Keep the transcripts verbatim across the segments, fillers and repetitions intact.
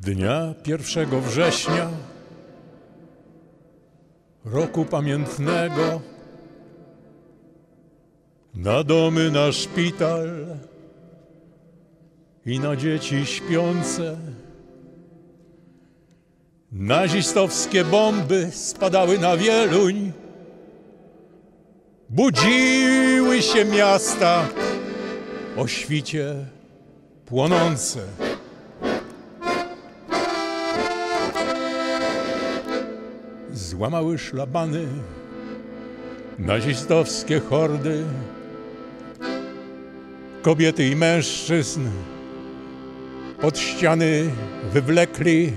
Dnia pierwszego września roku pamiętnego na domy, na szpital i na dzieci śpiące nazistowskie bomby spadały na Wieluń, budziły się miasta o świcie płonące. Złamały szlabany nazistowskie hordy, kobiety i mężczyzn pod ściany wywlekli.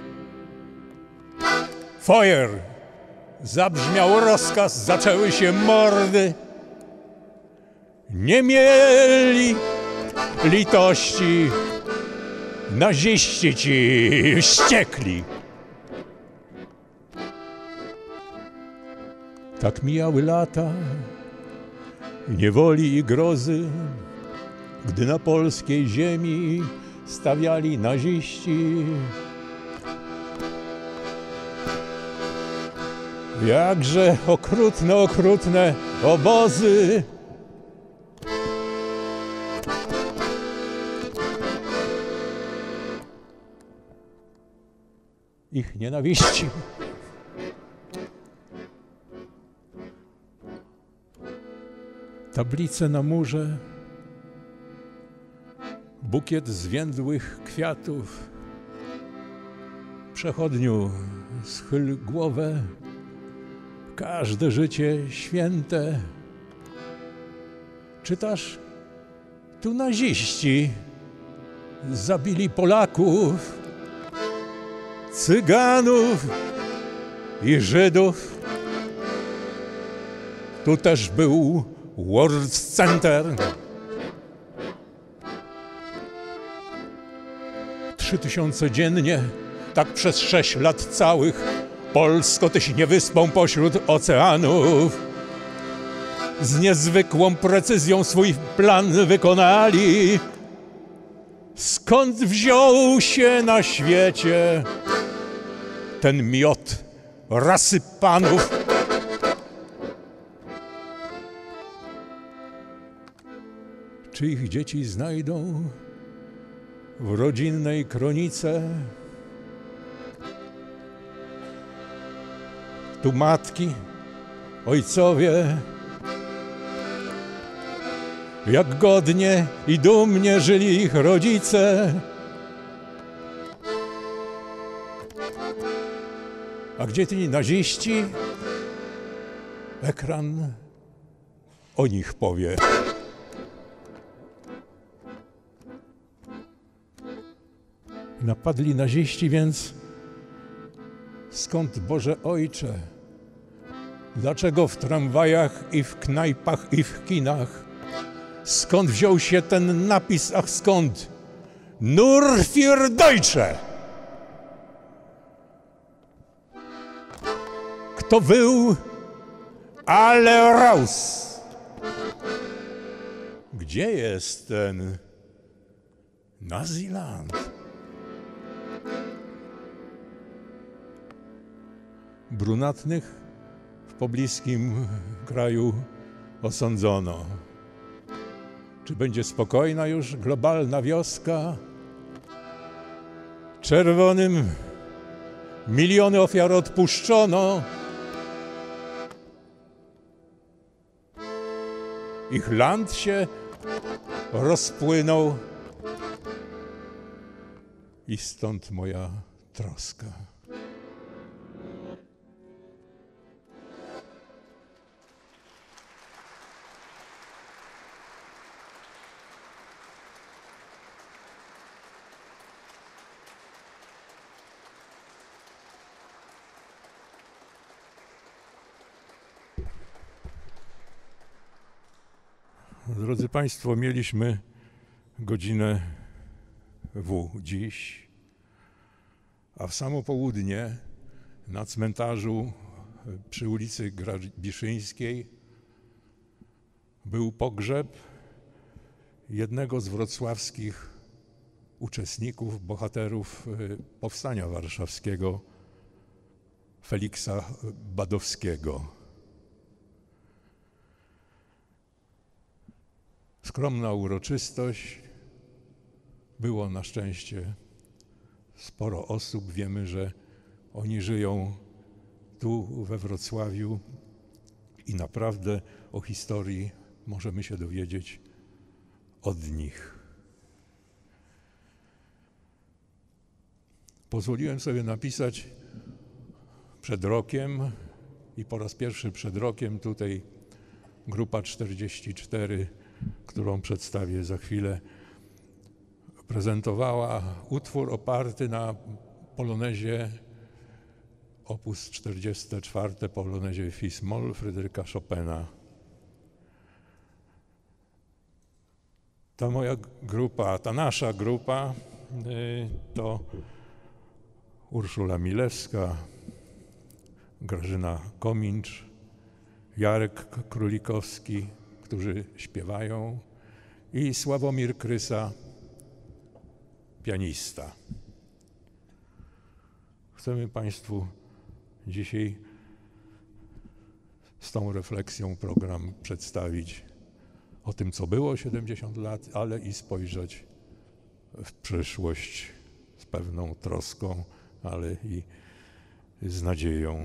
Feuer! Zabrzmiał rozkaz, zaczęły się mordy. Nie mieli litości naziści ci wściekli. Tak mijały lata niewoli i grozy, gdy na polskiej ziemi stawiali naziści. Jakże okrutne, okrutne obozy. Ich nienawiści. Tablice na murze, bukiet zwiędłych kwiatów. Przechodniu, schyl głowę, każde życie święte. Czytasz, tu naziści zabili Polaków, Cyganów i Żydów. Tu też był World Center. Trzy tysiące dziennie, tak przez sześć lat całych, Polsko tyś niewyspą pośród oceanów. Z niezwykłą precyzją swój plan wykonali. Skąd wziął się na świecie ten miot rasy panów? Czy ich dzieci znajdą w rodzinnej kronice? Tu matki, ojcowie, jak godnie i dumnie żyli ich rodzice. A gdzie ci naziści? Ekran o nich powie. Napadli naziści, więc skąd, Boże Ojcze? Dlaczego w tramwajach i w knajpach i w kinach? Skąd wziął się ten napis, ach skąd? Nur für Deutsche! Kto wył? Ale raus! Gdzie jest ten Naziland? Brunatnych w pobliskim kraju osądzono. Czy będzie spokojna już globalna wioska? Czerwonym miliony ofiar odpuszczono. Ich land się rozpłynął i stąd moja troska. Drodzy Państwo, mieliśmy godzinę W dziś, a w samo południe na cmentarzu przy ulicy Grabiszyńskiej był pogrzeb jednego z wrocławskich uczestników, bohaterów Powstania Warszawskiego, Feliksa Badowskiego. Skromna uroczystość. Było na szczęście sporo osób. Wiemy, że oni żyją tu we Wrocławiu i naprawdę o historii możemy się dowiedzieć od nich. Pozwoliłem sobie napisać przed rokiem i po raz pierwszy przed rokiem tutaj grupa czterdzieści cztery, którą przedstawię za chwilę, prezentowała utwór oparty na polonezie opus czterdzieste czwarte, polonezie Fis-moll Fryderyka Chopina. Ta moja grupa, ta nasza grupa to Urszula Milewska, Grażyna Komincz, Jarek Królikowski, którzy śpiewają, i Sławomir Krysa, pianista. Chcemy Państwu dzisiaj z tą refleksją program przedstawić o tym, co było siedemdziesiąt lat, ale i spojrzeć w przyszłość z pewną troską, ale i z nadzieją.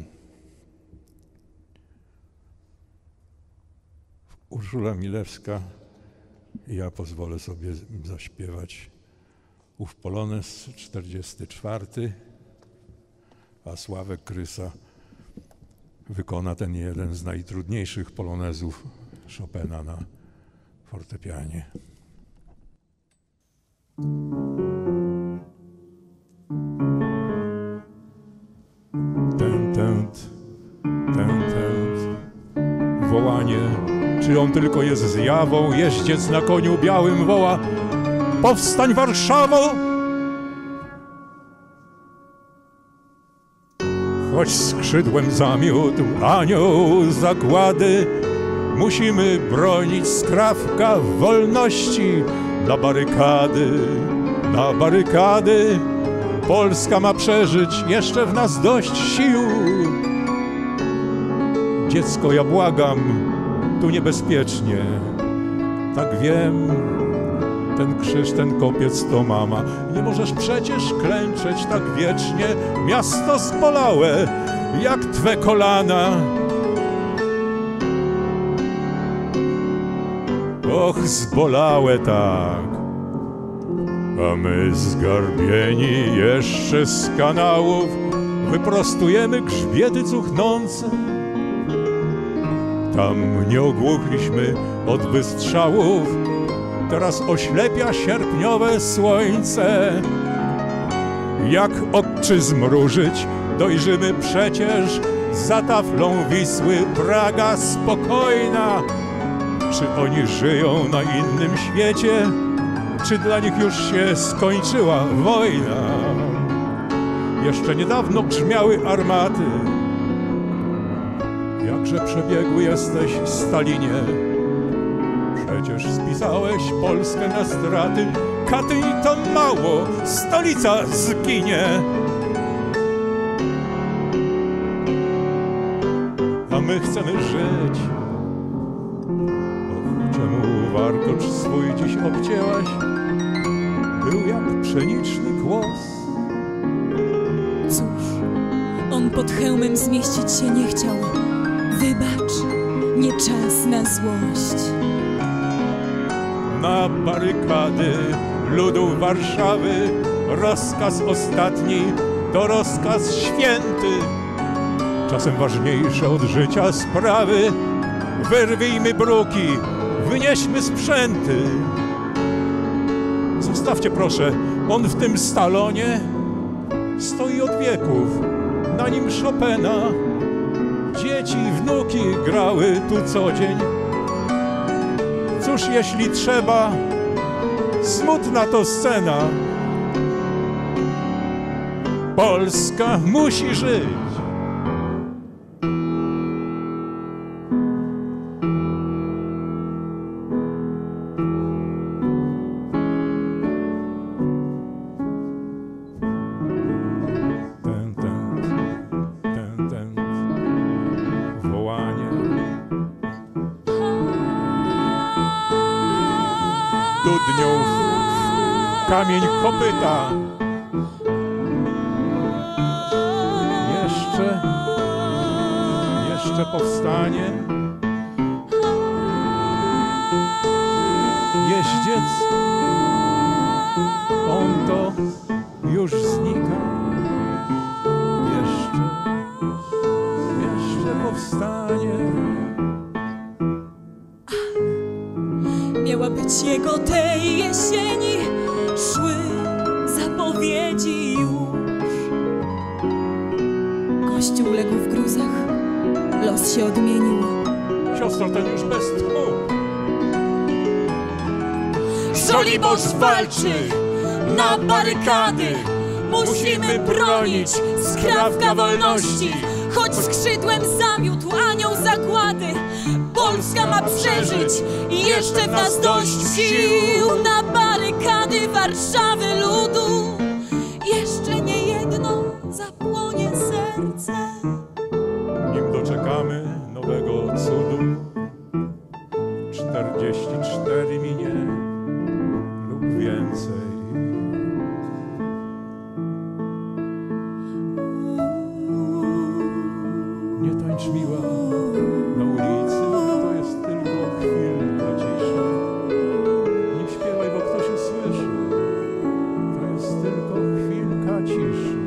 Urszula Milewska i ja pozwolę sobie zaśpiewać ów polonez czterdziesty czwarty, a Sławek Krysa wykona ten jeden z najtrudniejszych polonezów Chopina na fortepianie. Tent, tent, tent, tent. Wołanie, czy on tylko jest zjawą? Jeździec na koniu białym woła: powstań, Warszawo! Choć skrzydłem zamiótł anioł zagłady, musimy bronić skrawka wolności. Na barykady, na barykady, Polska ma przeżyć, jeszcze w nas dość sił. Dziecko, ja błagam, tu niebezpiecznie, tak wiem, ten krzyż, ten kopiec to mama. Nie możesz przecież klęczeć tak wiecznie, miasto zbolałe, jak twe kolana. Och, zbolałe tak, a my zgarbieni jeszcze z kanałów wyprostujemy grzbiety cuchnące. Tam nie ogłuchliśmy od wystrzałów, teraz oślepia sierpniowe słońce. Jak oczy zmrużyć, dojrzymy przecież za taflą Wisły, Praga spokojna. Czy oni żyją na innym świecie, czy dla nich już się skończyła wojna? Jeszcze niedawno brzmiały armaty. Jakże przebiegły jesteś, Stalinie. Przecież spisałeś Polskę na straty. Katyń to mało, stolica zginie. A my chcemy żyć. Och, czemu warkocz swój dziś obcięłaś? Był jak pszeniczny głos. Cóż, on pod hełmem zmieścić się nie chciał. Wybacz, nie czas na złość. Na barykady ludów Warszawy rozkaz ostatni to rozkaz święty. Czasem ważniejsze od życia sprawy. Wyrwijmy bruki, wynieśmy sprzęty. Zostawcie proszę, on w tym stalonie stoi od wieków, na nim Chopina. Dzieci i wnuki grały tu co dzień. Cóż, jeśli trzeba, smutna to scena. Polska musi żyć. studnią kamień kopyta. Jeszcze, jeszcze powstanie jeździec, on to już znika. Jeszcze, jeszcze powstanie. Miała być jego tej jesieni, szły zapowiedzi już. Kościół legł w gruzach, los się odmienił. Siostro, ten już bez tchu. Żoliborz walczy na barykady. Musimy bronić skrawka wolności. Choć skrzydłem zamiótł anioł zagłady, Polska ma przeżyć i jeszcze w nas dość sił. Na barykady Warszawy ludu jeszcze nie jedno zapłonie serce. Nim doczekamy nowego cudu, czterdzieści cztery minie lub więcej. Nie tańcz miła na ulicy, to jest tylko chwilka ciszy. Nie śpiewaj, bo ktoś usłyszy, to jest tylko chwilka ciszy.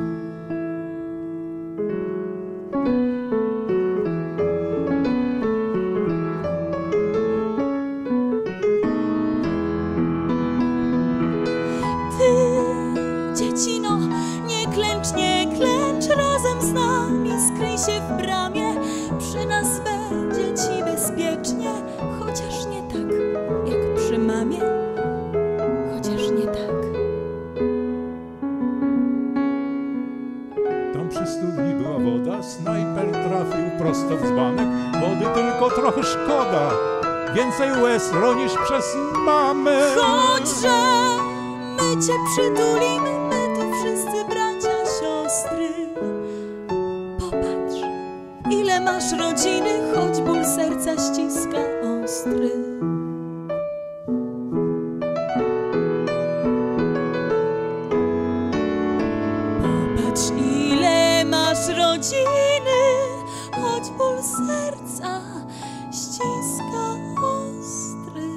Dziecino, nie klęcz, nie klęcz razem z nami, skryj się w bramie, przy nas będzie ci bezpiecznie, chociaż nie tak jak przy mamie, chociaż nie tak. Tam przy studni była woda, snajper trafił prosto w dzbanek, wody tylko trochę szkoda, więcej łez ronisz przez mamę. Chodźże my cię przytulimy, my tu wszyscy bracia, siostry. Popatrz, ile masz rodziny, choć ból serca ściska ostry. Popatrz, ile masz rodziny, choć ból serca ściska ostry.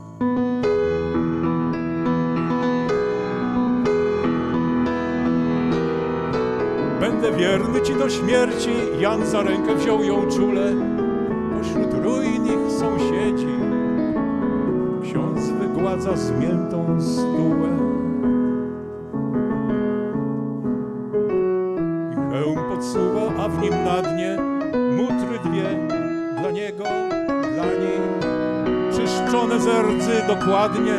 Będę wierny ci do śmierci, Jan za rękę wziął ją czule. Pośród ruin ich sąsiedzi ksiądz wygładza zmiętą stułę. I hełm podsuwa, a w nim na dnie mutry dwie, dla niego, dla niej, czyszczone ze rdzy dokładnie.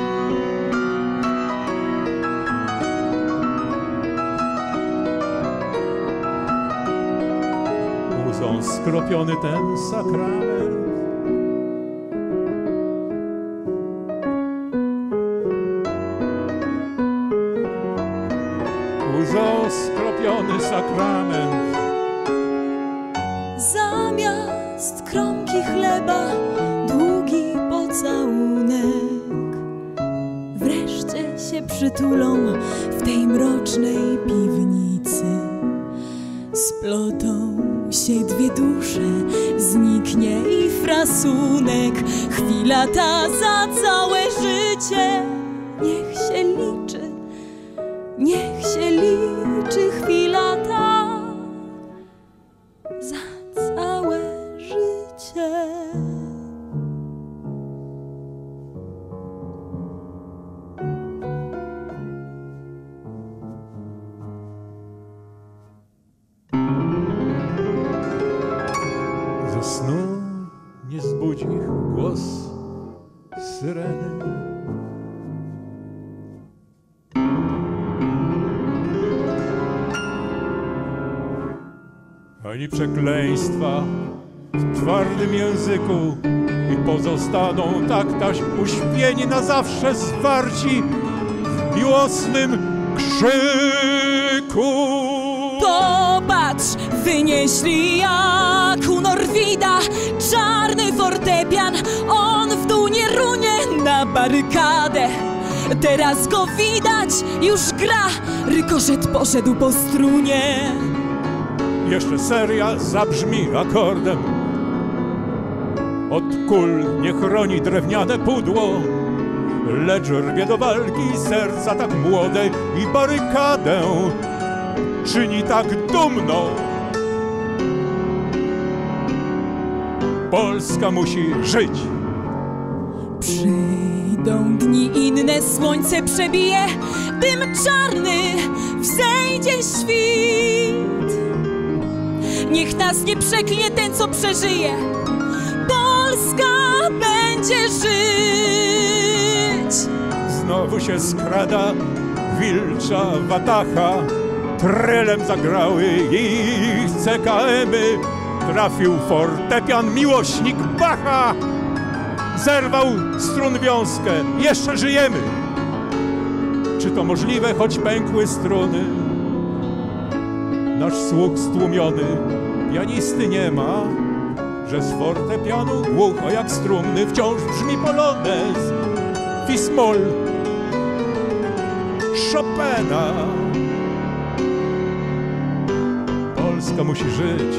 Łzą skropiony ten sakrament. Łzą skropiony sakrament. Zamiast kromki chleba długi pocałunek. Wreszcie się przytulą w tej mrocznej piwnicy. Splotą się dwie dusze, zniknie i frasunek. Chwila ta za całe życie. Niech się liczy, niech się liczy chwila ta za całe życie. Ze snu nie zbudzi ich głos syreny. Ani przekleństwa w twardym języku i pozostaną tak taś uśpieni na zawsze zwarci w miłosnym krzyku. Popatrz, wynieśli jak u Norwida czarny fortepian, on w dół nie runie na barykadę. Teraz go widać, już gra, rykoszet poszedł po strunie. Jeszcze seria zabrzmi akordem. Od kul nie chroni drewniane pudło, lecz rwie do walki serca tak młode i barykadę czyni tak dumną. Polska musi żyć. Przyjdą dni inne, słońce przebije, dym czarny, wzejdzie świt. Niech nas nie przeklnie ten, co przeżyje, Polska będzie żyć. Znowu się skrada wilcza watacha, trelem zagrały ich C K emy. Trafił fortepian miłośnik Bacha, zerwał strun wiązkę, jeszcze żyjemy. Czy to możliwe, choć pękły struny? Nasz słuch stłumiony, pianisty nie ma, że z fortepianu głucho jak strumny wciąż brzmi polonez, Fis-moll Chopina. Polska musi żyć.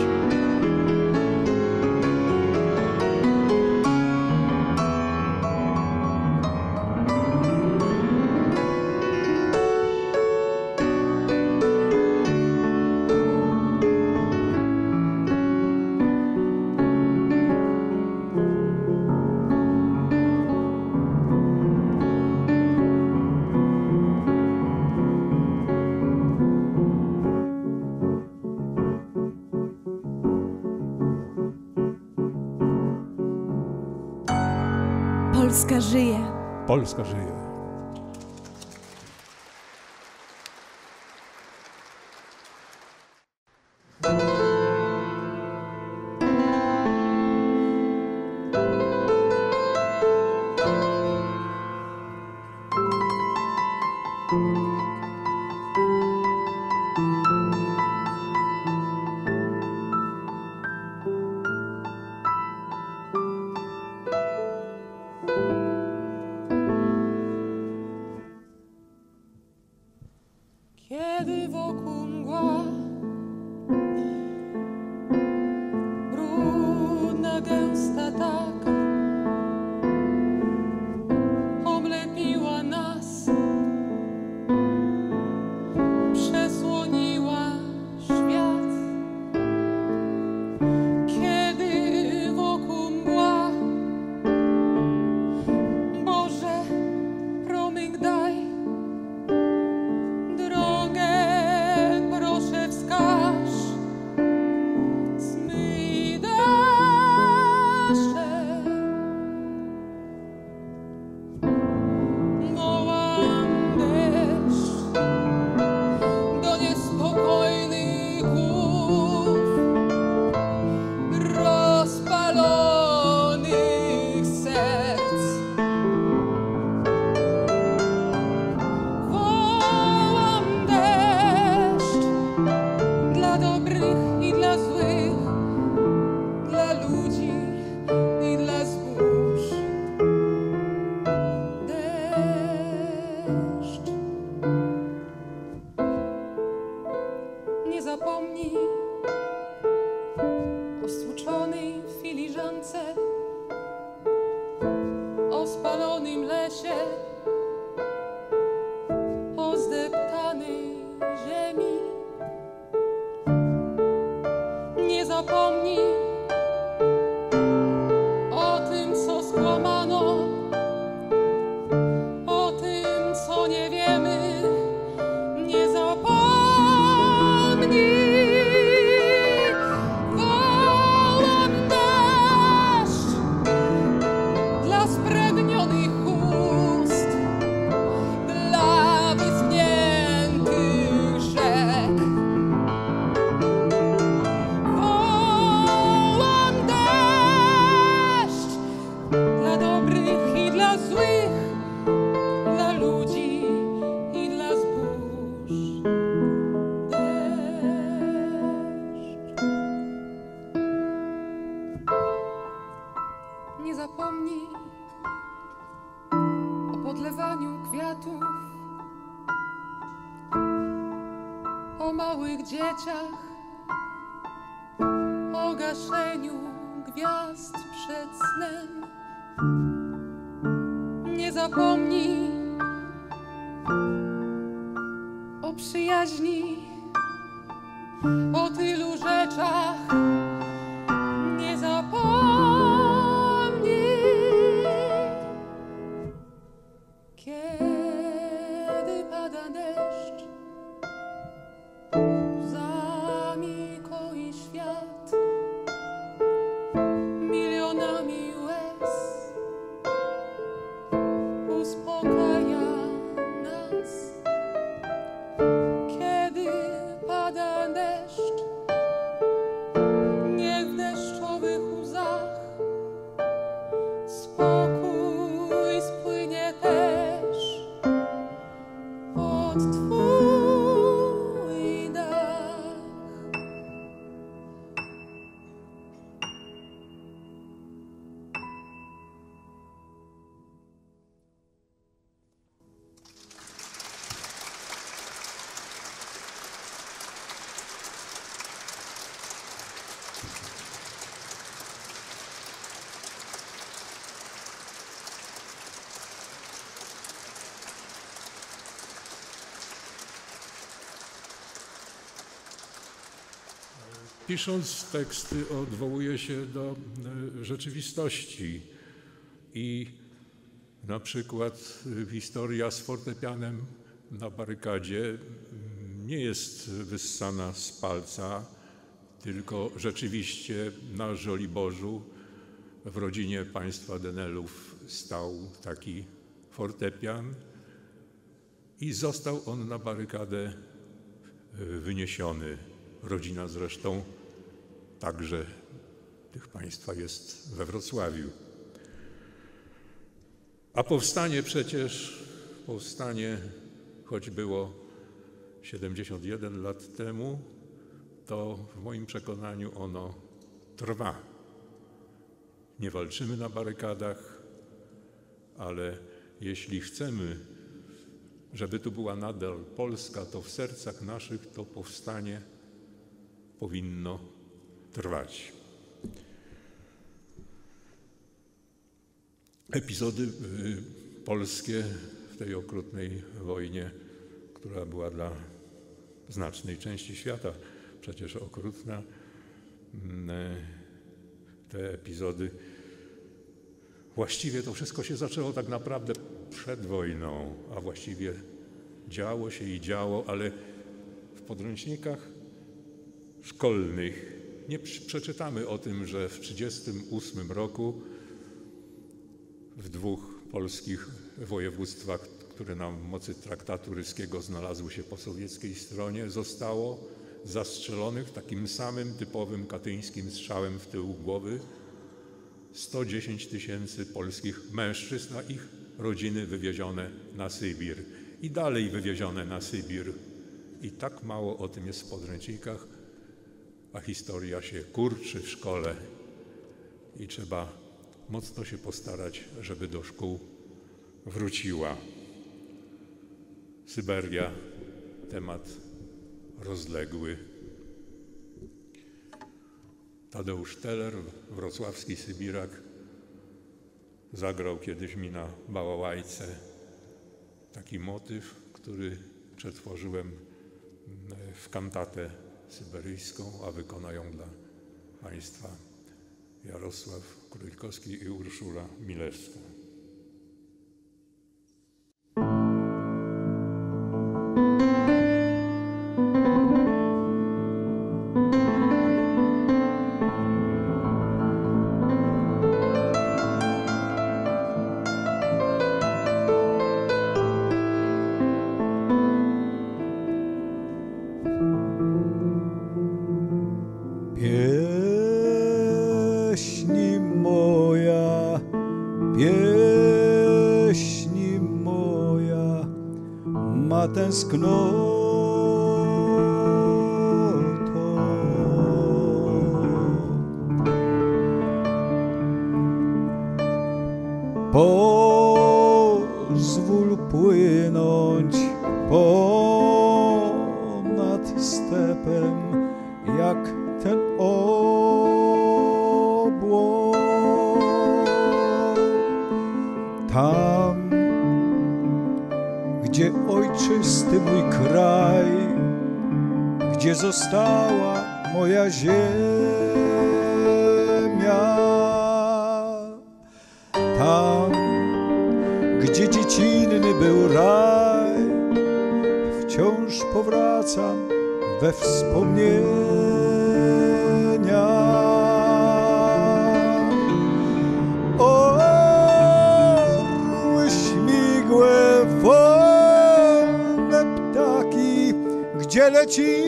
Polska żyje. Polska żyje. Kiedy wokół mgła, brudna, gęsta tak, oblepiła nas, przesłoniła świat. Kiedy wokół mgła, Boże, promyk daj, nie zapomnij o stłuczonej filiżance, o spalonym lesie, o zdeptanej ziemi. Nie zapomnij o tym, co skłamano, o tym, co nie wiemy. Nie zapomnij. Wołam deszcz dla spragnionych ust, dla wyschniętych rzek. Wołam deszcz dla dobrych i dla złych, dla ludzi i dla zbóż. Nie zapomnij podlewaniu kwiatów, o małych dzieciach, o gaszeniu gwiazd przed snem. Nie zapomnij o przyjaźni, o tylu rzeczach. Nie zapomnij, kiedy pada deszcz, łzami koi świat, milionami łez uspokaja nas. Kiedy pada deszcz, niech w deszczowych łzach spokój spłynie też pod Twój dach. Pisząc teksty odwołuję się do e, rzeczywistości i na przykład historia z fortepianem na barykadzie nie jest wyssana z palca, tylko rzeczywiście na Żoliborzu w rodzinie państwa Denelów stał taki fortepian i został on na barykadę wyniesiony. Rodzina zresztą także tych państwa jest we Wrocławiu. A powstanie przecież, powstanie, choć było siedemdziesiąt jeden lat temu, to w moim przekonaniu ono trwa. Nie walczymy na barykadach, ale jeśli chcemy, żeby tu była nadal Polska, to w sercach naszych to powstanie powinno trwać. Epizody y, polskie w tej okrutnej wojnie, która była dla znacznej części świata przecież okrutna, y, te epizody, właściwie to wszystko się zaczęło tak naprawdę przed wojną, a właściwie działo się i działo, ale w podręcznikach szkolnych nie przeczytamy o tym, że w tysiąc dziewięćset trzydziestym ósmym roku w dwóch polskich województwach, które na mocy traktatu ryskiego znalazły się po sowieckiej stronie, zostało zastrzelonych takim samym typowym katyńskim strzałem w tył głowy sto dziesięć tysięcy polskich mężczyzn, a ich rodziny wywiezione na Sybir i dalej wywiezione na Sybir. I tak mało o tym jest w podręcznikach, a historia się kurczy w szkole i trzeba mocno się postarać, żeby do szkół wróciła. Syberia, temat rozległy. Tadeusz Teller, wrocławski Sybirak, zagrał kiedyś mi na bałałajce taki motyw, który przetworzyłem w kantatę syberyjską, a wykonają dla Państwa Jarosław Królikowski i Urszula Milewska. Pieśni moja, pieśni moja ma tęsknotą. Po pozwól płynąć ponad stepem, jak ten obłok. Tam, gdzie ojczysty mój kraj, gdzie została moja ziemia, tam, gdzie dziecinny był raj, wciąż powracam we wspomnienia. Orły śmigłe, wolne ptaki, gdzie lecicie?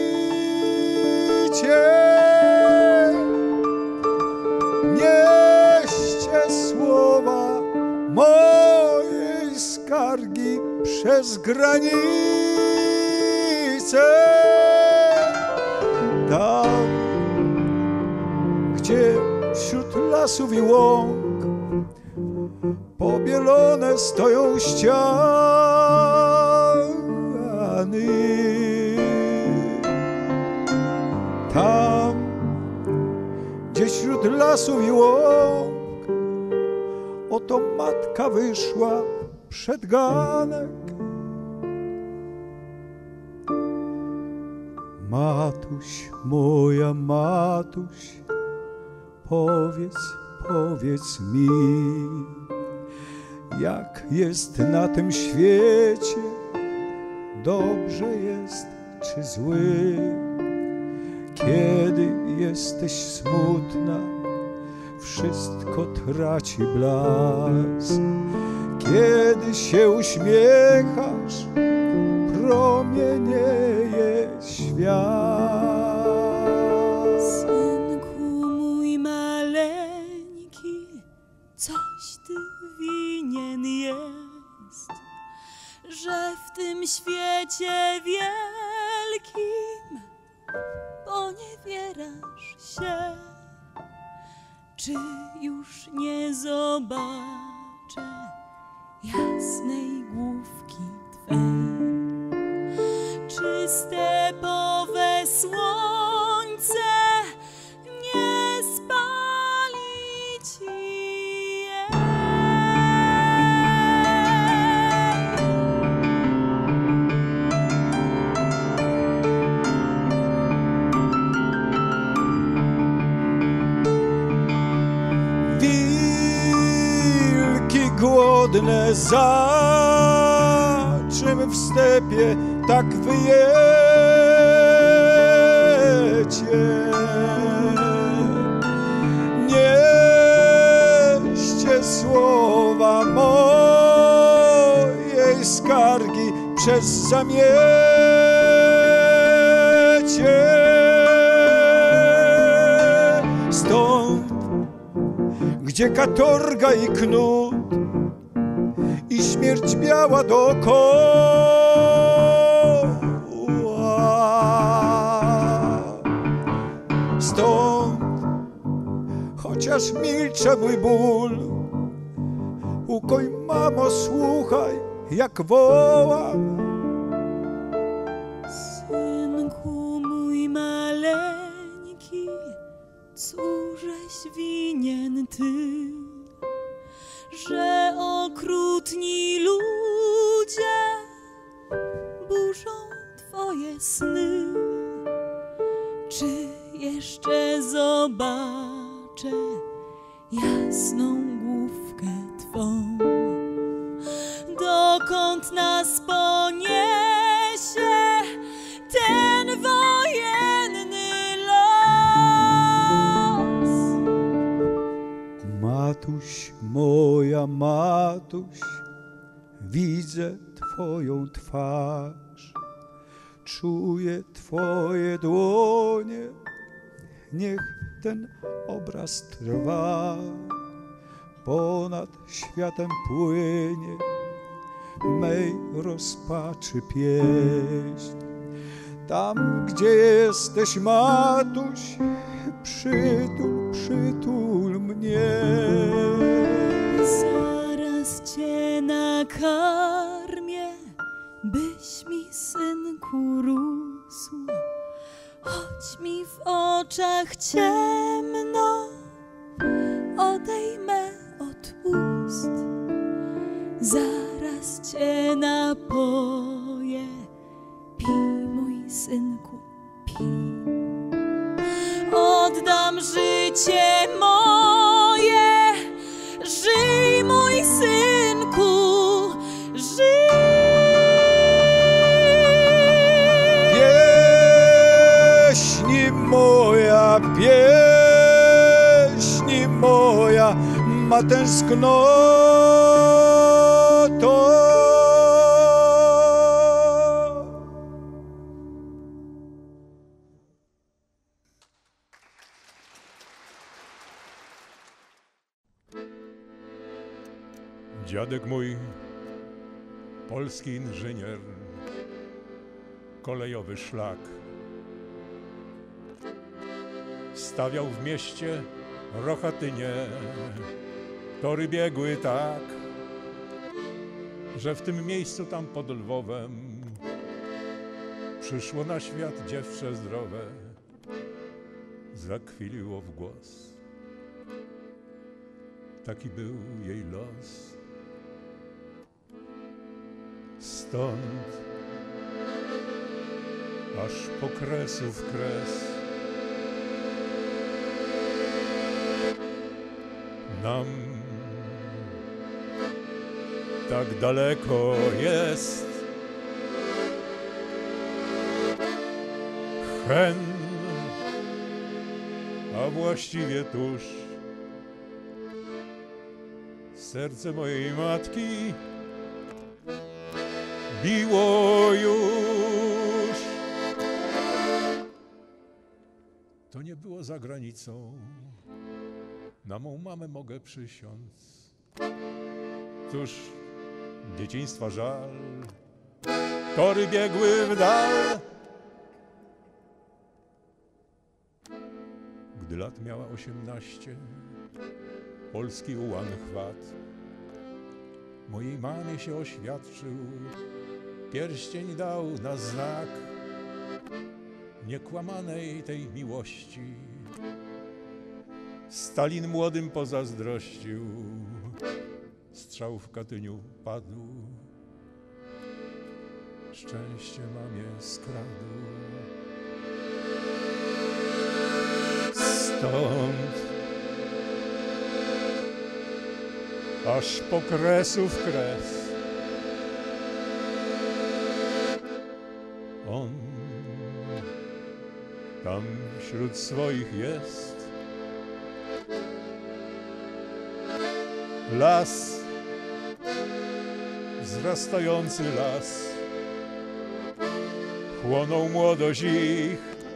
Nieście słowa mojej skargi przez granicę. Tam, gdzie wśród lasów i łąk pobielone stoją ściany. Tam, gdzie wśród lasów i łąk oto matka wyszła przed ganek. Matuś, moja matuś, powiedz, powiedz mi, jak jest na tym świecie, dobrze jest czy zły? Kiedy jesteś smutna, wszystko traci blask. Kiedy się uśmiechasz, promienieje świat. Synku mój maleńki, coś ty winien jest, że w tym świecie wielkim poniewierasz się. Czy już nie zobaczę jasnej główki twej? Czy stepowe słońce nie spali ci jej? Wilki głodne, za czym w stepie tak wyjecie? Nieście słowa mojej skargi przez zamiecie. Stąd, gdzie katorga i knut i śmierć biała dookoła. Stąd, chociaż milcze mój ból, ukoj, mamo, słuchaj, jak wołam. Synku mój maleńki, cóżeś winien ty, że okrutni ludzie burzą twoje sny? Czy jeszcze zobaczę jasną główkę twą? Dokąd nas poniesie ten wojenny los? Matuś, moja matuś, widzę twoją twarz, czuję twoje dłonie, niech ten obraz trwa. Ponad światem płynie mej rozpaczy pieśń. Tam, gdzie jesteś, matuś, przytul, przytul mnie. Zaraz cię na byś mi, synku, rósł, choć mi w oczach ciemno, odejmę od ust, zaraz cię napoję, pij, mój synku, pij. Oddam życie moje, żyj, mój synku, żyj. Pieśni moja, pieśni moja ma tęsknoto. Dziadek mój, polski inżynier, kolejowy szlak, stawiał w mieście Rochatynie tory biegły tak, że w tym miejscu tam pod Lwowem przyszło na świat dziewczę zdrowe, zakwiliło w głos. Taki był jej los. Stąd aż po Kresów kres nam tak daleko jest hen, a właściwie tuż serce mojej matki biło już. To nie było za granicą, na mą mamę mogę przysiąc. Cóż, dzieciństwa żal, tory biegły w dal. Gdy lat miała osiemnaście, polski ułan chwat mojej mamie się oświadczył, pierścień dał na znak niekłamanej tej miłości. Stalin młodym pozazdrościł, strzał w Katyniu padł, szczęście mamie skradł. Stąd aż po Kresów kres on tam wśród swoich jest. Las, wzrastający las, chłonął młodość ich,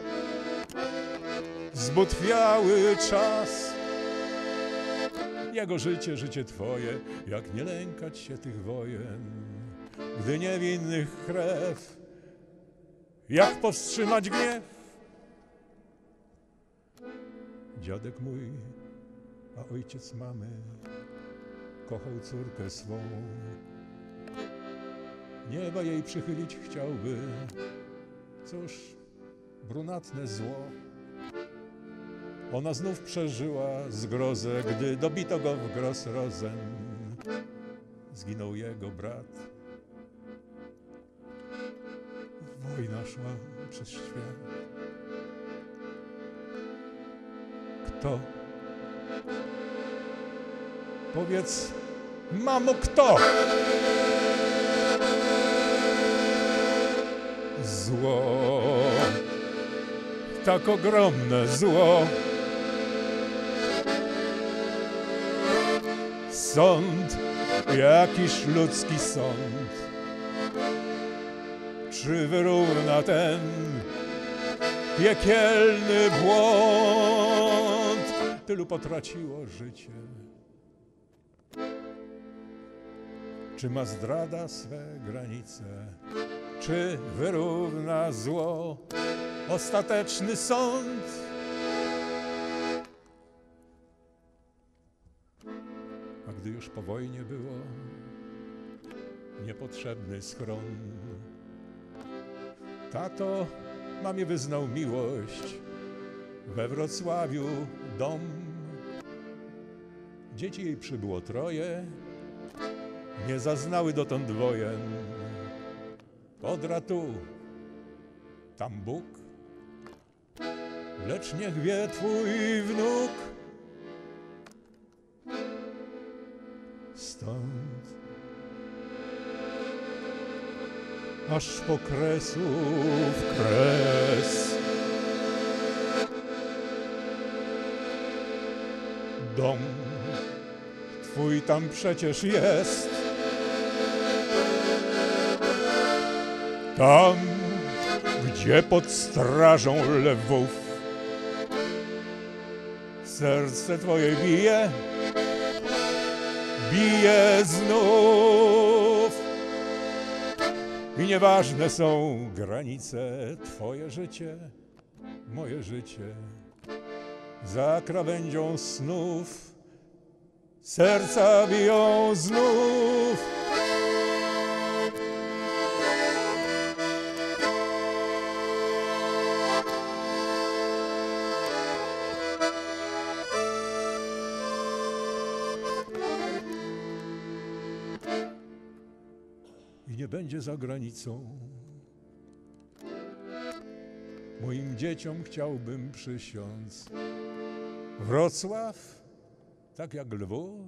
zbutwiały czas. Jego życie, życie twoje, jak nie lękać się tych wojen, gdy niewinnych krew, jak powstrzymać gniew? Dziadek mój, a ojciec mamy, kochał córkę swą. Nieba jej przychylić chciałby, cóż, brunatne zło. Ona znów przeżyła zgrozę, gdy dobito go w Gros Rosen. Zginął jego brat. Wojna szła przez świat. Kto? Powiedz, mamo, kto? Zło, tak ogromne zło. Sąd, jakiż ludzki sąd, czy wyrówna ten piekielny błąd? Tylu potraciło życie. Czy ma zdrada swe granice? Czy wyrówna zło ostateczny sąd? A gdy już po wojnie było, niepotrzebny schron. Tato mamie wyznał miłość, we Wrocławiu dom. Dzieci jej przybyło troje, nie zaznały dotąd wojen. Odra tu, tam Bóg, lecz niech wie twój wnuk. Stąd aż po Kresów kres dom twój tam przecież jest. Tam, gdzie pod strażą lwów serce twoje bije, bije znów. I nieważne są granice, twoje życie, moje życie. Za krawędzią snów serca biją znów. I nie będzie za granicą. Moim dzieciom chciałbym przysiąc. Wrocław, tak jak Lwów,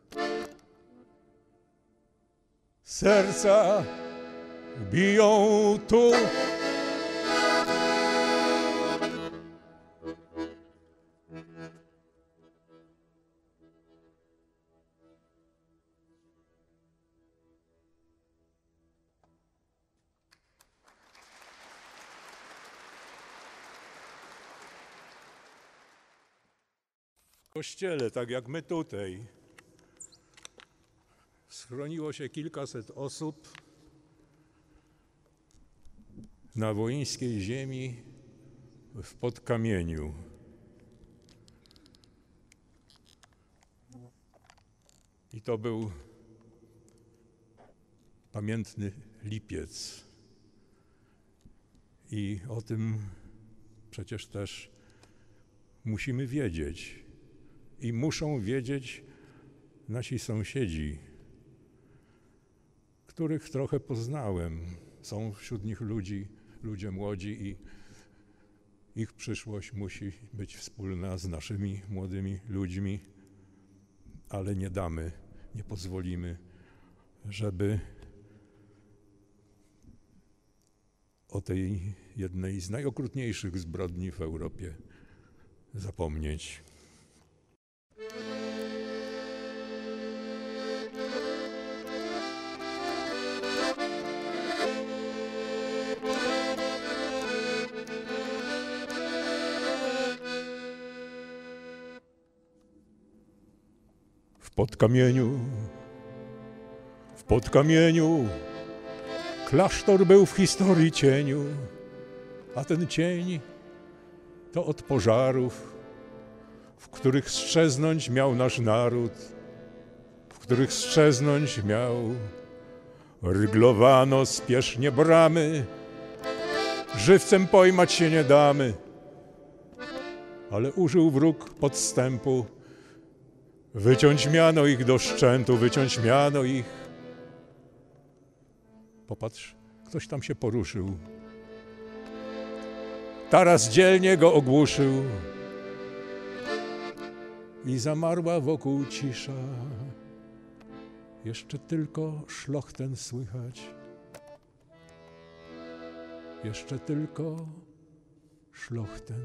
serca biją tu. W kościele, tak jak my tutaj, schroniło się kilkaset osób na wołyńskiej ziemi w Podkamieniu. I to był pamiętny lipiec. I o tym przecież też musimy wiedzieć. I muszą wiedzieć nasi sąsiedzi, których trochę poznałem. Są wśród nich ludzi, ludzie młodzi i ich przyszłość musi być wspólna z naszymi młodymi ludźmi, ale nie damy, nie pozwolimy, żeby o tej jednej z najokrutniejszych zbrodni w Europie zapomnieć. W Podkamieniu, w Podkamieniu klasztor był w historii cieniu, a ten cień to od pożarów, w których strzeznąć miał nasz naród, w których strzeznąć miał. Ryglowano spiesznie bramy, żywcem pojmać się nie damy, ale użył wróg podstępu, wyciąć miano ich do szczętu, wyciąć miano ich. Popatrz, ktoś tam się poruszył. Taras dzielnie go ogłuszył i zamarła wokół cisza. Jeszcze tylko szlochten słychać. Jeszcze tylko szlochten.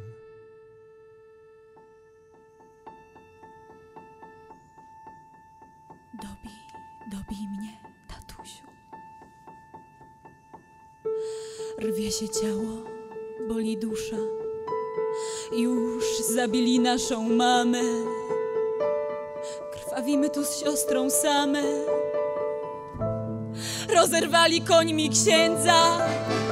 Dobij, dobij mnie, tatusiu. Rwie się ciało, boli dusza. Już zabili naszą mamę. Krwawimy tu z siostrą same. Rozerwali końmi księdza.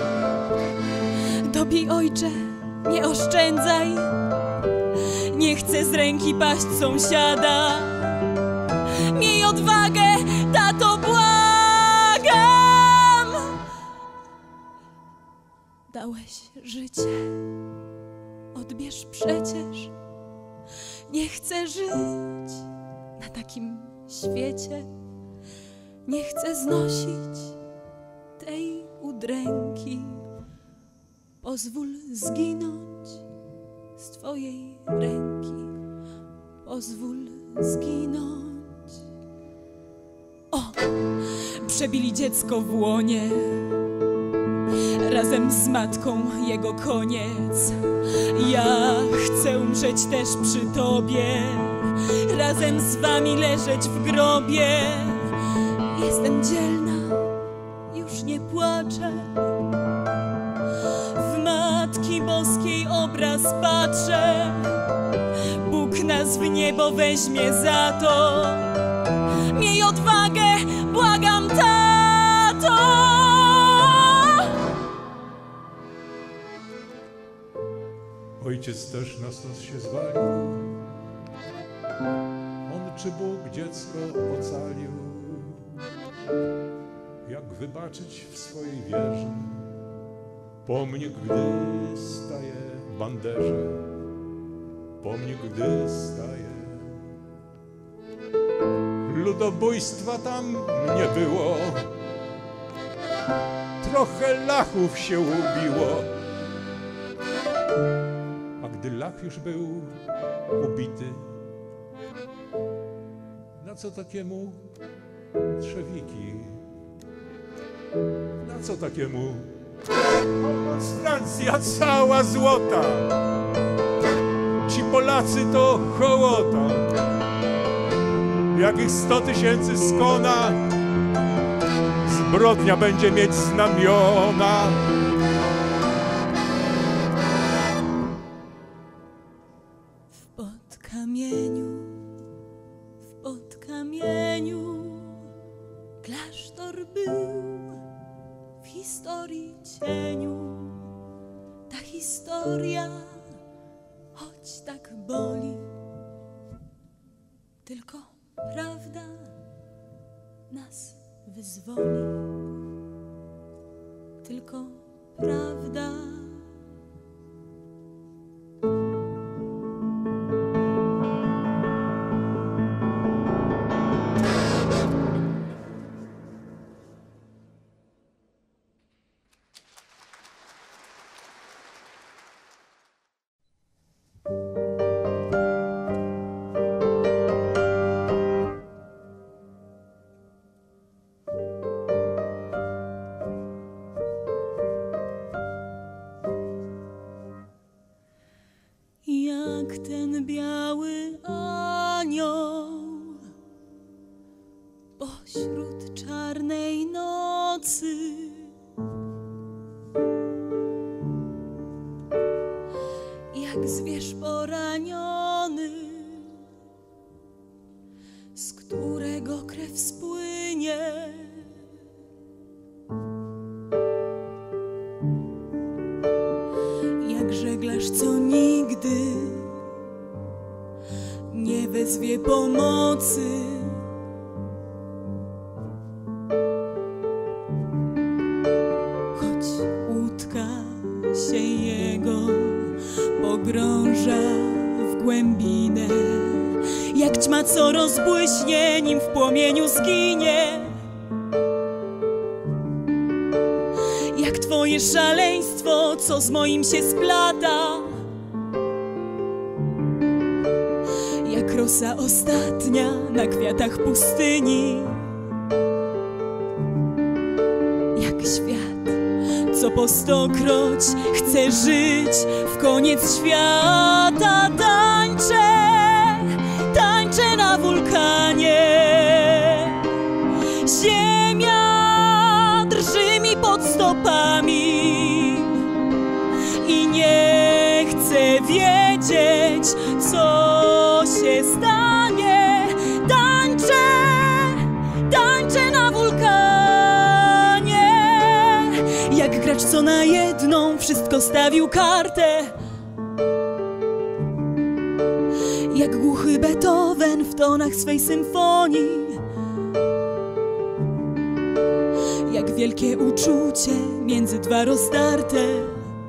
Dobij, ojcze, nie oszczędzaj. Nie chcę z ręki paść sąsiada. Miej odwagę, tato, błagam! dałeś życie, odbierz przecież. Nie chcę żyć na takim świecie, nie chcę znosić tej udręki. Pozwól zginąć z twojej ręki, pozwól zginąć. O, przebili dziecko w łonie, razem z matką jego koniec. Ja chcę umrzeć też przy tobie, razem z wami leżeć w grobie. Jestem dzielna, już nie płaczę, w Matki Boskiej obraz patrzę. Bóg nas w niebo weźmie za to, miej odwagę, błagam, tato. Ojciec też na stos się zwalił, on czy Bóg dziecko ocalił. Jak wybaczyć w swojej wierze pomnik, gdy staje w banderze, pomnik, gdy staje. Ludobójstwa tam nie było, trochę lachów się ubiło. A gdy lach już był ubity, na co takiemu trzewiki? Na co takiemu Konstancja cała złota? Ci Polacy to hołota, jakich sto tysięcy skona, zbrodnia będzie mieć znamiona. W Podkamieniu, w Podkamieniu klasztor był w historii cieniu. Ta historia, choć tak boli, tylko prawda nas wyzwoli. Tylko prawda. Jak ten biały anioł pośród czarnej nocy, jak zwierz poraniony, z którego krew spłynie. Jak żeglarz, co nigdy nie wezwie pomocy. Choć łódka się jego pogrąża w głębinę, jak ćma, co rozbłyśnie, nim w płomieniu zginie. Jak twoje szaleństwo, co z moim się splata. Jak rosa ostatnia na kwiatach pustyni. Jak świat, co po stokroć chce żyć w koniec świata. Tańczę, tańczę na wulkanie. Ziemia drży mi pod stopami i nie chcę wiedzieć, co się stanie. Tańczę, tańczę na wulkanie. Jak gracz, co na jedną wszystko stawił kartę. Jak głuchy Beethoven w tonach swej symfonii. Jak wielkie uczucie między dwa rozdarte.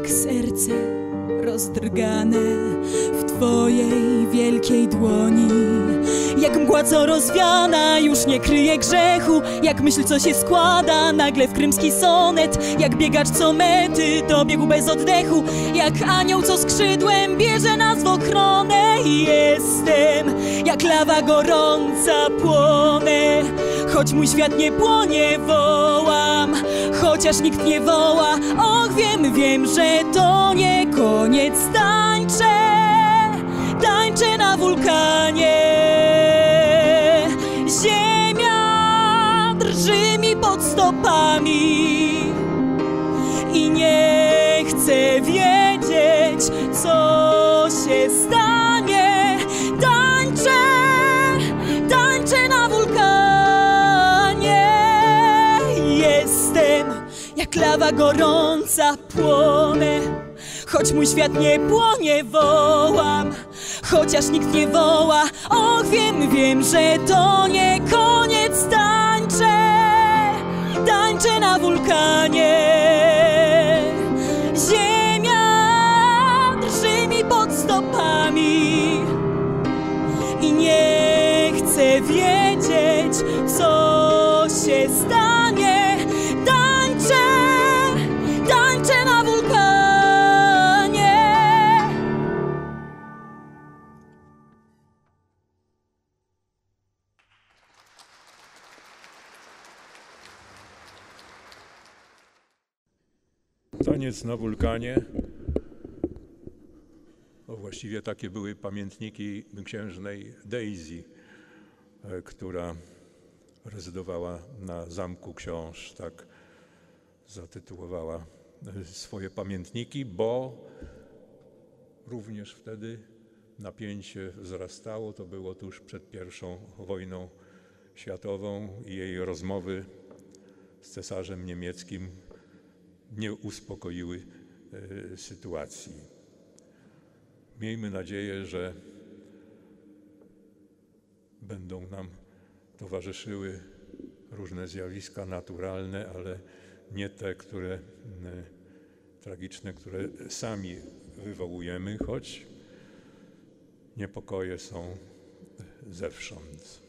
jak serce rozdrgane w Twojej wielkiej dłoni. Jak mgła, co rozwiana już nie kryje grzechu, jak myśl, co się składa nagle w krymski sonet, jak biegacz, co mety dobiegł bez oddechu, jak anioł, co skrzydłem bierze nas w ochronę. Jestem jak lawa gorąca, płonę, choć mój świat nie płonie, wołam, chociaż nikt nie woła. Och, wiem, wiem, że to nie koniec, tańczę, tańczę na wulkanie. Ziemia drży mi pod stopami i nie chcę wiedzieć, co się stanie. Tańczę, tańczę na wulkanie. Jestem jak lawa gorąca, płonę, choć mój świat nie płonie, wołam, chociaż nikt nie woła. Och, wiem, wiem, że to nie koniec, tańczę, tańczę na wulkanie. Ziemia drży mi pod stopami i nie chcę wiedzieć, co się stanie. Tańczę, tańczę na wulkanie. Taniec na wulkanie. No właściwie takie były pamiętniki księżnej Daisy, która rezydowała na Zamku Książ, tak zatytułowała swoje pamiętniki, bo również wtedy napięcie wzrastało. To było tuż przed pierwszą wojną światową i jej rozmowy z cesarzem niemieckim nie uspokoiły y, sytuacji. Miejmy nadzieję, że będą nam towarzyszyły różne zjawiska naturalne, ale nie te, które y, tragiczne, które sami wywołujemy, choć niepokoje są zewsząd.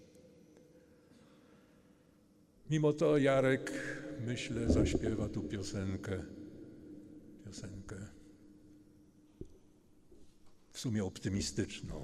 Mimo to Jarek, myślę, zaśpiewa tu piosenkę, piosenkę w sumie optymistyczną.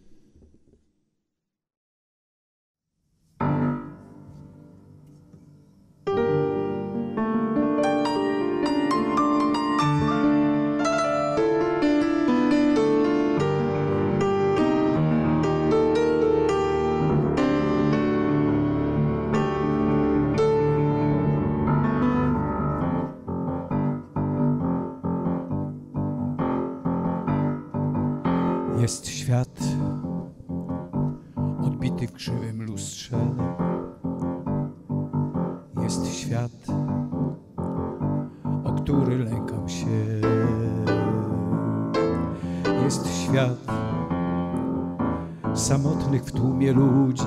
Jest świat odbity w krzywym lustrze. Jest świat, o który lękam się. Jest świat samotnych w tłumie ludzi.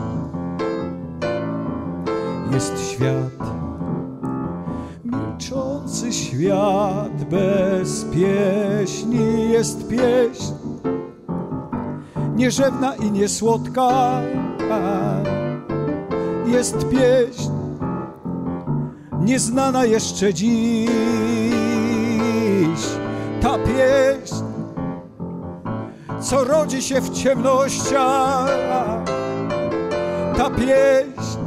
Jest świat, milczący świat bez pieśni. Jest pieśń nierzewna i niesłodka, jest pieśń nieznana jeszcze dziś. Ta pieśń, co rodzi się w ciemnościach, ta pieśń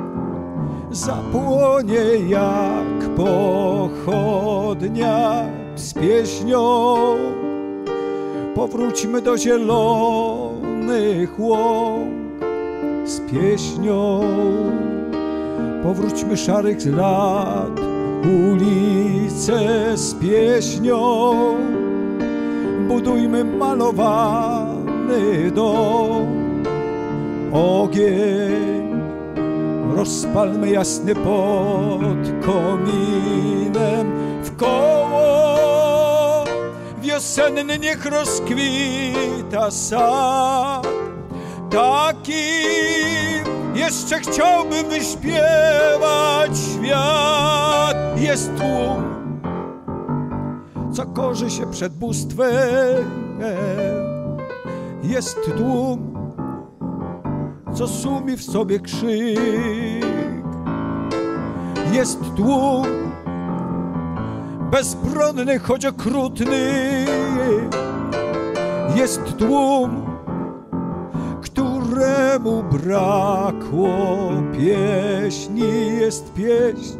zapłonie jak pochodnia z pieśnią. Powróćmy do zielonych łąk z pieśnią. Powróćmy szarych lat ulice z pieśnią. Budujmy malowany dom. Ogień rozpalmy jasny pod kominem. Wkoło wiosenny niech rozkwita sad. Taki jeszcze chciałbym wyśpiewać świat. Jest tłum, co korzy się przed bóstwem. Jest tłum, co sumi w sobie krzyk. Jest tłum bezbronny, choć okrutny. Jest tłum, któremu brakło pieśni. Jest pieśń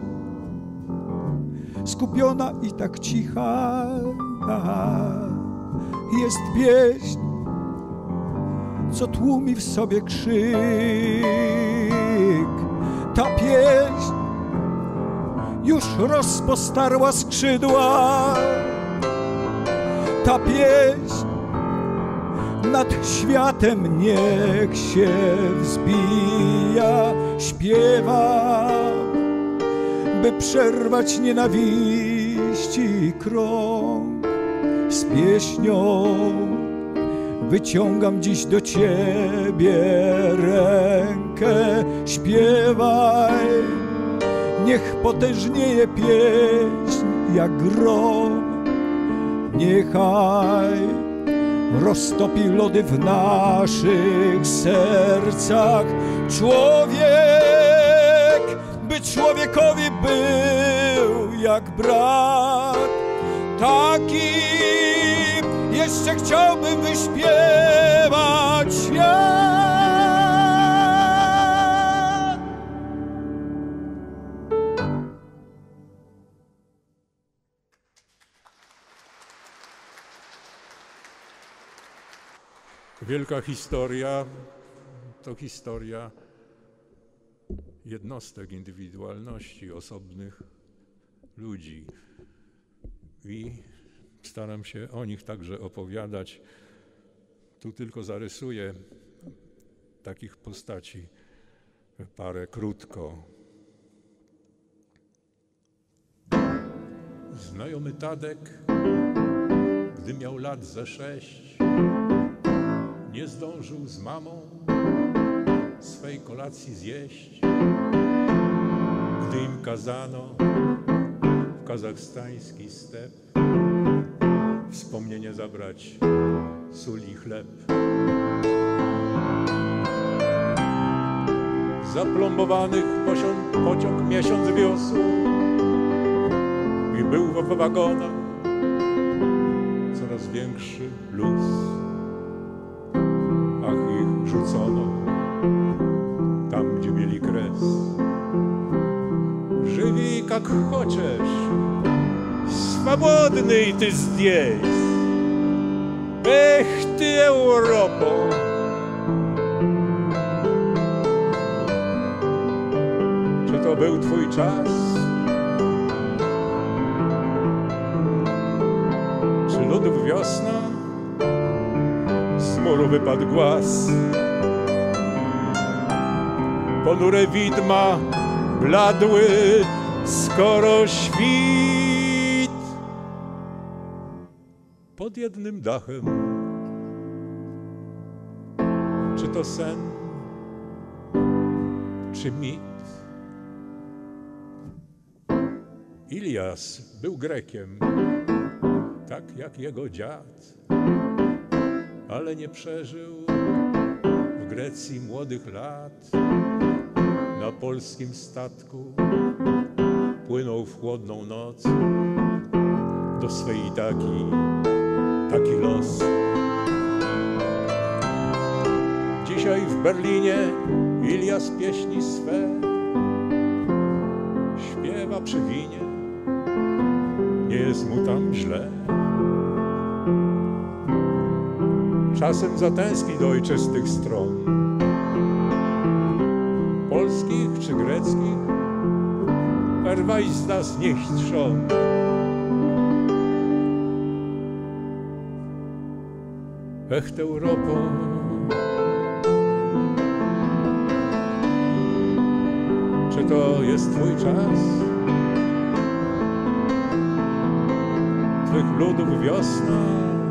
skupiona i tak cicha. Jest pieśń, co tłumi w sobie krzyk. Ta pieśń już rozpostarła skrzydła. Ta pieśń nad światem niech się wzbija. Śpiewam, by przerwać nienawiści krąg. Z pieśnią wyciągam dziś do Ciebie rękę. Śpiewaj, niech potężnieje pieśń jak grom. Niechaj roztopi lody w naszych sercach. Człowiek, by człowiekowi był jak brat. Taki jeszcze chciałbym wyśpiewać świat. Wielka historia to historia jednostek, indywidualności, osobnych ludzi. I staram się o nich także opowiadać. Tu tylko zarysuję takich postaci parę krótko. Znajomy Tadek, gdy miał lat ze sześć, nie zdążył z mamą swej kolacji zjeść. Gdy im kazano w kazachstański step wspomnienie zabrać sól i chleb. Zaplombowanych pociąg, pociąg miesiąc wiózł i był w wagonach coraz większy luz. Ach, ich rzucono tam, gdzie mieli kres. Żywi jak хочешь, swobodny ty здесь. Ech ty Europo, czy to był twój czas? Czy lodów wiosna? Z muru wypadł głaz. Ponure widma bladły, skoro świt. Pod jednym dachem, czy to sen, czy mit? Ilias był Grekiem, tak jak jego dziad, ale nie przeżył w Grecji młodych lat. Na polskim statku płynął w chłodną noc do swej Itaki, taki los. Dzisiaj w Berlinie Ilias pieśni swe śpiewa przy winie, nie jest mu tam źle. Czasem zatęskni do ojczystych stron, polskich czy greckich, erwaj z nas niech trzon. Echt Europo, czy to jest twój czas? Twych ludów wiosna,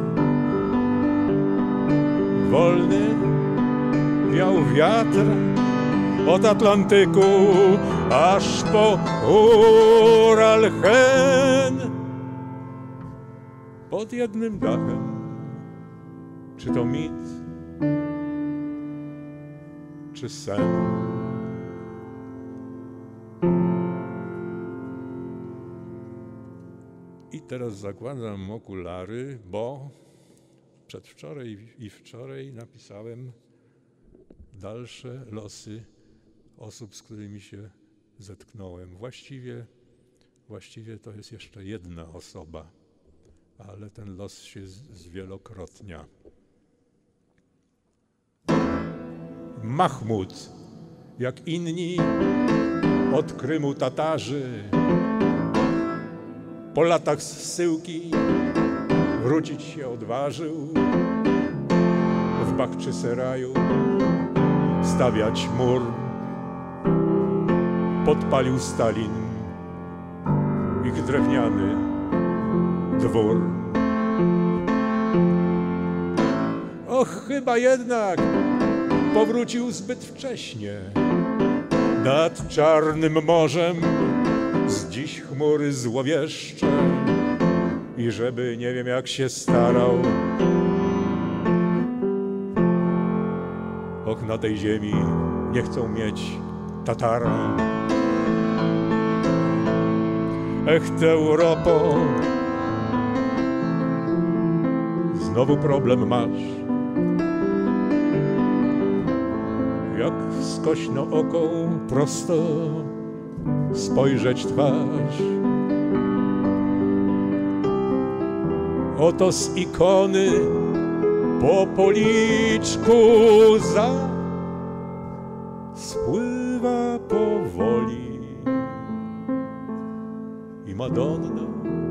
wolny wiał wiatr od Atlantyku aż po Uralchen. pod jednym dachem. Czy to mit, czy sen? I teraz zakładam okulary, bo przedwczoraj i wczoraj napisałem dalsze losy osób, z którymi się zetknąłem. Właściwie, właściwie to jest jeszcze jedna osoba, ale ten los się zwielokrotnia. Mahmud, jak inni od Krymu Tatarzy, po latach zsyłki wrócić się odważył, w Bachczysaraju stawiać mur. Podpalił Stalin ich drewniany dwór. Och, chyba jednak powrócił zbyt wcześnie. Nad czarnym morzem z dziś chmury złowieszcze i żeby nie wiem jak się starał, och, na tej ziemi nie chcą mieć Tatara. Ech, ty Europo, znowu problem masz. Jak skośno oko prosto spojrzeć twarz. Oto z ikony po policzku za spływa powoli i Madonna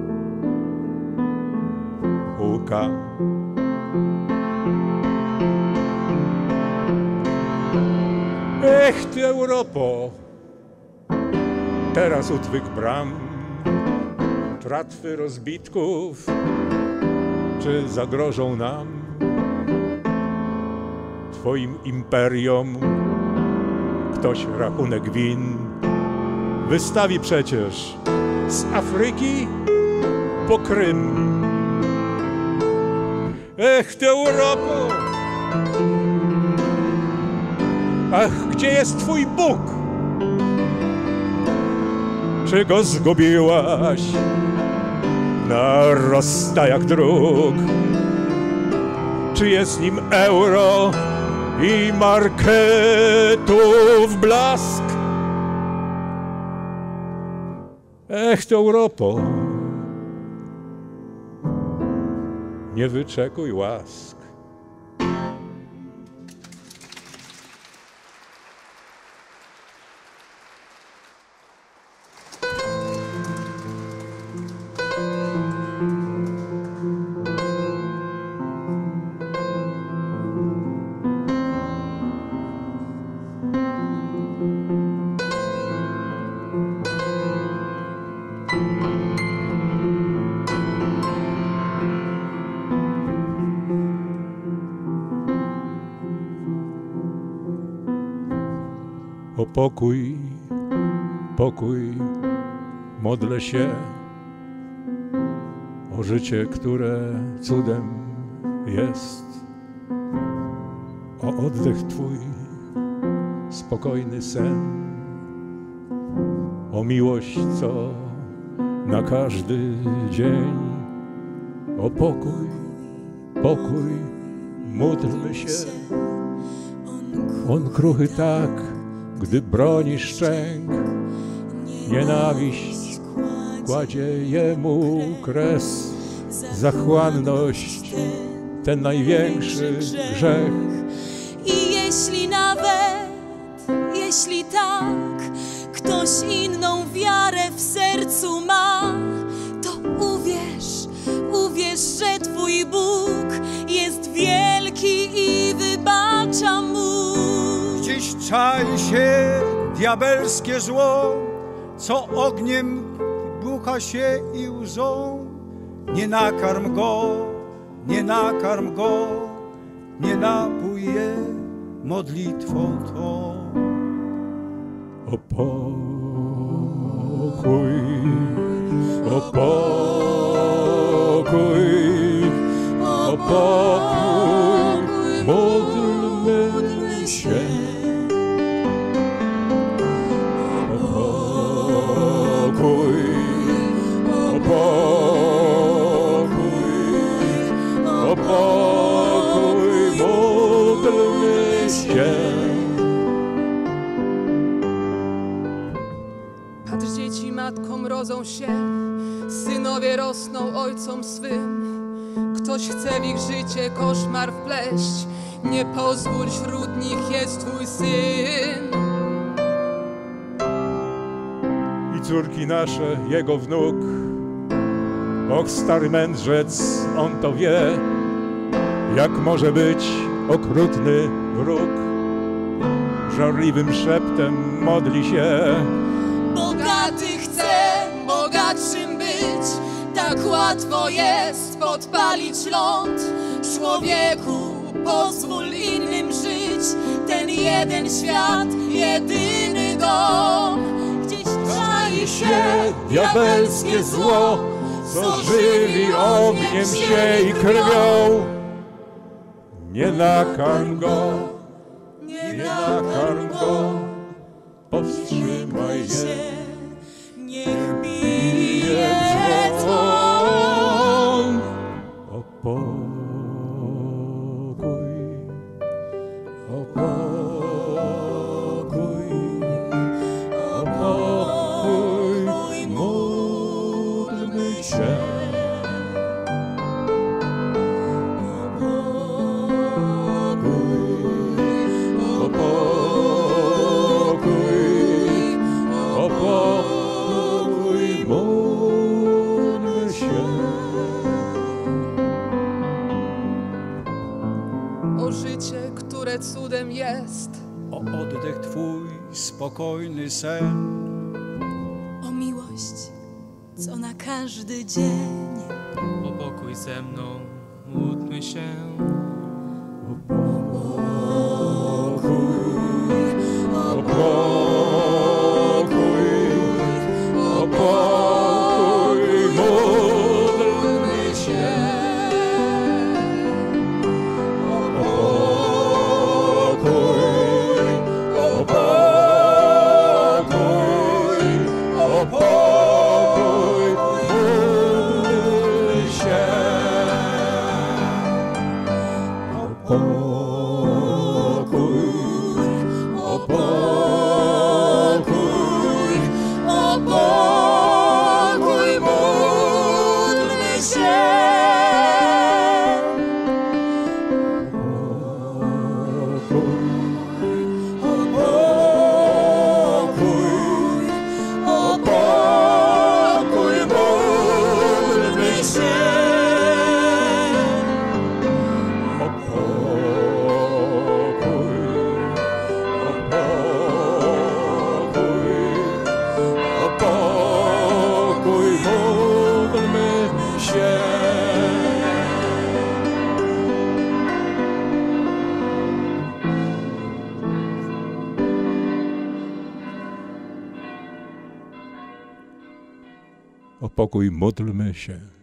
łka. Ech, ty Europo, teraz u twych bram tratwy rozbitków, czy zagrożą nam, twoim imperiom, ktoś rachunek win wystawi przecież z Afryki po Krym. Ech, ty Europo, ach, gdzie jest twój Bóg? Czy go zgubiłaś na rozstajach dróg? Czy jest nim euro i marketów blask? Ech, to Europo, nie wyczekuj łask. O pokój, pokój, modlę się o życie, które cudem jest, o oddech Twój, spokojny sen, o miłość, co na każdy dzień, o pokój, pokój, módlmy się, on kruchy tak, gdy broni szczęk, nienawiść kładzie jemu kres, zachłanność ten największy grzech. I jeśli nawet, jeśli tak, ktoś inną wiarę w sercu ma, to uwierz, uwierz, że Twój Bóg jest wielki i wybacza mu. Dziś czai się diabelskie zło, co ogniem bucha się i łzą. Nie nakarm go, nie nakarm go, nie napój je modlitwą tą. O pokój, o pokój, pokój, módlmy się. O pokój, o pokój, o pokój, módlmy się. Patrz, dzieci matkom rodzą się, synowie rosną ojcom swym. Ktoś chce w ich życie koszmar wpleść, nie pozwól, wśród nich jest twój syn. I córki nasze, jego wnuk, och, stary mędrzec, on to wie, jak może być okrutny wróg. Żarliwym szeptem modli się. Bogaty chce bogatszym być, tak łatwo jest podpalić ląd. Człowieku, pozwól innym żyć, ten jeden świat, jedyny dom. Gdzieś czai się diabelskie zło, co żywi ogniem się i krwią. Nie nakarm go, nie nakarm go, powstrzymaj je. Niech bije dzwon. O pokój, o pokój, o pokój, módlmy się. O pokój, o pokój, módlmy się. O życie, które cudem jest, O oddech Twój, spokojny sen. O miłość, co na każdy dzień. O pokój ze mną, módlmy się. O pokój, o pokój, o pokój, módlmy się. O pokój, o pokój, o pokój, módlmy się. O pokój, o pokój, O pokój, módlmy się. o pokój, o pokój, módlmy się. O pokój, o pokój, o pokój, módlmy się. O pokój, módlmy się.